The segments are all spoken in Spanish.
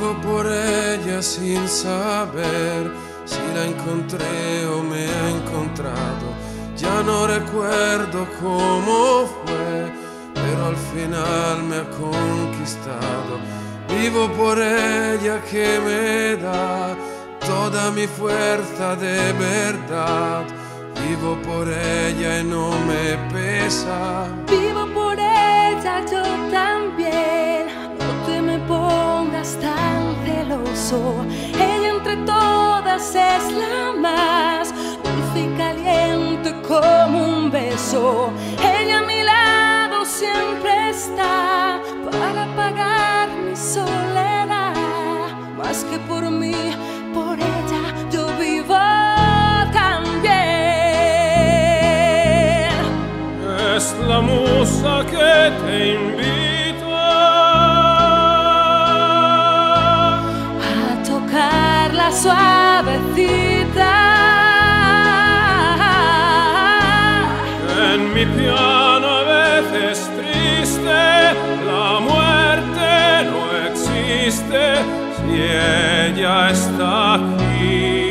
Vivo por ella sin saber si la encontré o me ha encontrado. Ya no recuerdo cómo fue, pero al final me ha conquistado. Vivo por ella que me da toda mi fuerza de verdad. Vivo por ella y no me pesa. Vivo por ella yo también. No te me pongas tan celoso. Ella entre todas es la más dulce y caliente como un beso. Ella a mi lado siempre está para apagar mi soledad. Más que por mí, por ella yo vivo también. Es la musa que te invita a tocarla suavecita. En mi piano a veces triste, la muerte no existe si ella está aquí.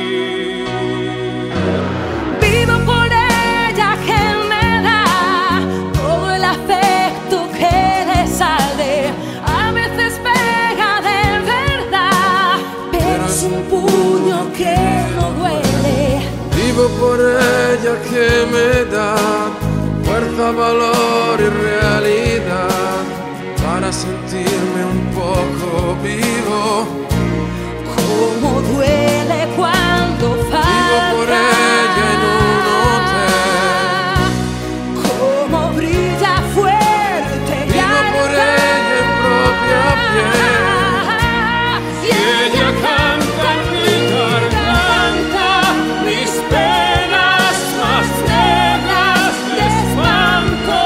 Vivo por ella que me da todo el afecto que le sale. A veces pega de verdad, pero es un puño que no duele. Vivo por ella que me da fuerza, valor y realidad para sentirme un poco vivo. Cómo duele cuando falta. Vivo por ella en un hotel. Cómo brilla fuerte. Vivo por ella en propia piel. Y ella canta en mi garganta mis penas más negras de espanto.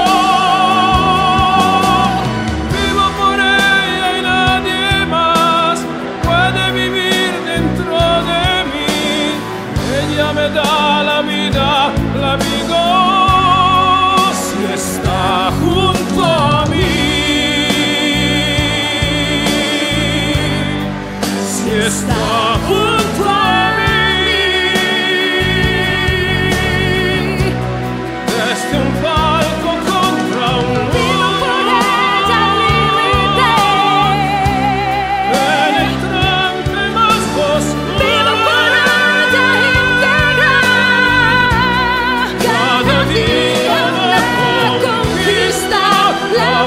Vivo por ella y nadie más puede vivir dentro de mí. Ella me da la vida si está junto a mí. Si está junto a mí. Desde un palco contra un Vivo por ella límite. en el trance más oscuro. Vivo por ella íntegra. Cada día la conquista, la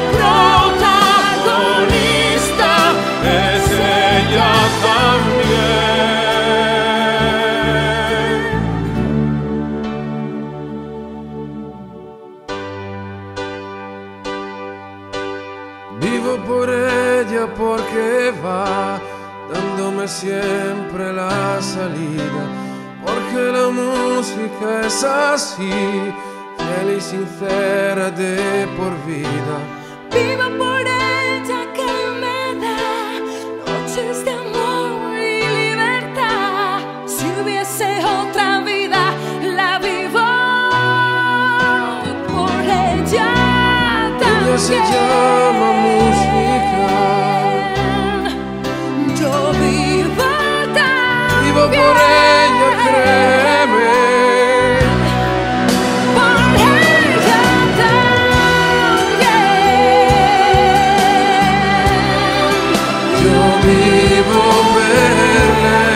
protagonista Es ella también. Vivo por ella porque va dándome siempre la salida, porque la música es así, fiel y sincera de por vida. Vivo por ella que me da noches de amor y libertad. Si hubiese otra vida, la vivo por ella también. Ella se llama música. Yo vivo también. Vivo por ella, créeme. Por ella también. Yo vivo per lei.